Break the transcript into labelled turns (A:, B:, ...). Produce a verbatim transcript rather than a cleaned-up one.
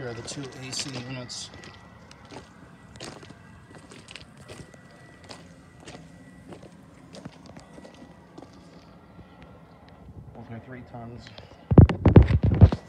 A: Here are the two A C units. Both are three tons.